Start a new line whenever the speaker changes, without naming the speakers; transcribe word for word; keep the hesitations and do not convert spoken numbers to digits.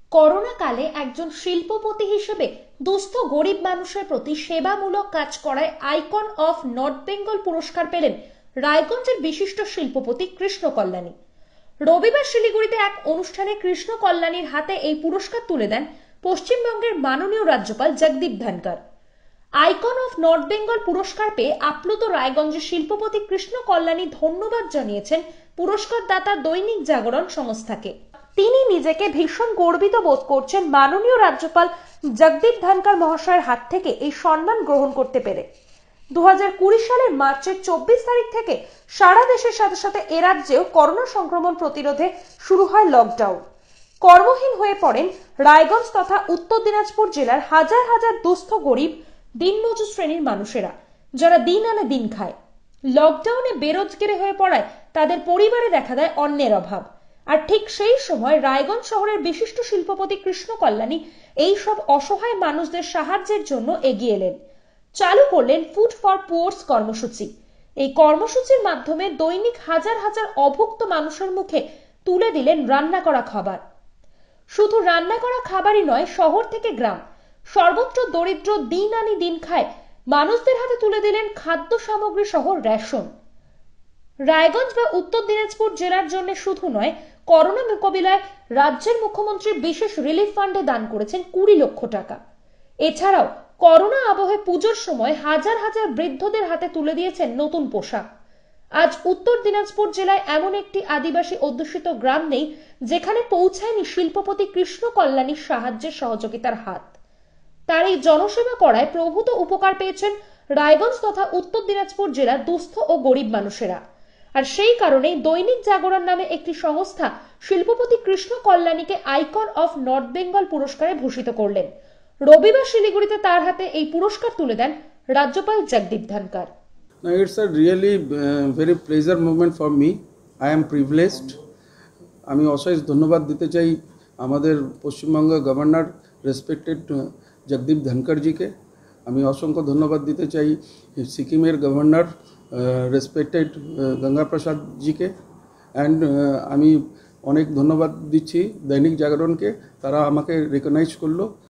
Corona কালে একজন শিল্পপতি হিসেবে দুস্থ গরিব মানুষের প্রতি সেবামূলক কাজ করায় আইকন অফ নর্থ বেঙ্গল পুরস্কার পেলেন রায়গঞ্জের বিশিষ্ট শিল্পপতি কৃষ্ণ কল্যাণী। রবিবার শিলিগুড়িতে এক অনুষ্ঠানে কৃষ্ণ কল্যাণীর হাতে এই পুরস্কার তুলে দেন পশ্চিমবঙ্গের মাননীয় রাজ্যপাল Jagdeep Dhankhar. Icon of North Bengal পুরস্কার পেয়ে আপ্লুত রায়গঞ্জের শিল্পপতি কৃষ্ণ কল্যাণী ধন্যবাদ জানিয়েছেন পুরস্কার দাতা দৈনিক জাগরণ সংস্থাকে। তিনি নিজেকে ভীষণ গর্বিত বোধ করছেন মাননীয় রাজ্যপাল জগদীপ ধনকর মহাশয়ের হাত থেকে এই সম্মান গ্রহণ করতে পেরে। দু হাজার কুড়ি সালের মার্চের চব্বিশ তারিখ থেকে সারা দেশের সাথে সাথে এ রাজ্যেও করোনা সংক্রমণ প্রতিরোধে শুরু হয় লকডাউন। কর্মহীন হয়ে পড়েন রায়গঞ্জ তথা উত্তর দিনাজপুর জেলার হাজার হাজার দুস্থ গরিব দিনমজুর শ্রেণীর মানুষেরা, যারা দিন আনে দিন খায়। লকডাউনে বেরোজগারি হয়ে পড়ায় তাদের পরিবারে দেখা দেয় অন্নের অভাব। আর ঠিক সেই সময় রায়গঞ্জ শহরের বিশিষ্ট শিল্পপতি কৃষ্ণ কল্যাণী এই সব অসহায় মানুষদের সাহায্যের জন্য এগিয়ে এলেন। চালু করলেন ফুড ফর পুয়ার্স কর্মসূচি। এই কর্মসূচির মাধ্যমে দৈনিক হাজার হাজার অভুক্ত মানুষের মুখে তুলে দিলেন রান্না করা খাবার। শুধু রান্না করা খাবারই নয়, শহর থেকে গ্রাম সর্বত্র দরিদ্র দিন আনি দিন খায় মানুষদের হাতে তুলে দিলেন খাদ্য সামগ্রী সহ রেশন। রায়গঞ্জ বা উত্তর দিনাজপুর জেলার জন্য শুধু নয়, করোনা মোকাবিলায় রাজ্যের মুখ্যমন্ত্রী বিশেষ রিলিফ ফান্ডে দান করেছেন কুড়ি লক্ষ টাকা। এছাড়াও করোনা আবহে পুজোর সময় হাজার হাজার বৃদ্ধদের হাতে তুলে দিয়েছেন নতুন পোশাক। আজ উত্তর দিনাজপুর জেলায় এমন একটি আদিবাসী অধ্যুষিত গ্রাম নেই যেখানে পৌঁছায়নি শিল্পপতি কৃষ্ণ কল্যাণীর সাহায্যের সহযোগিতার হাত। তার এই জনসেবা করায় প্রভূত উপকার পেয়েছেন রায়গঞ্জ তথা উত্তর দিনাজপুর জেলার দুস্থ ও গরিব মানুষেরা। আর সেই কারণেই দৈনিক জাগরণ নামে একটি সংস্থা শিল্পপতি কৃষ্ণ কল্যাণীকে আইকন অফ নর্থ বেঙ্গল পুরস্কারে ভূষিত করলেন। রবিবার শিলিগুড়িতে তার হাতে এই পুরস্কার তুলে দেন রাজ্যপাল Jagdeep Dhankhar.
No, it's a really uh, very pleasure moment for me. I am privileged. আমি অশেষ ধন্যবাদ দিতে চাই আমাদের পশ্চিমবঙ্গ গভর্নর রেসপেক্টেড জগদীপ ধনকরজিকে। আমি অসংখ্য ধন্যবাদ দিতে চাই সিকিমের গভর্নর রেসপেক্টেড গঙ্গা প্রসাদজিকে। অ্যান্ড আমি অনেক ধন্যবাদ দিচ্ছি দৈনিক জাগরণকে, তারা আমাকে রেকগনাইজ করলো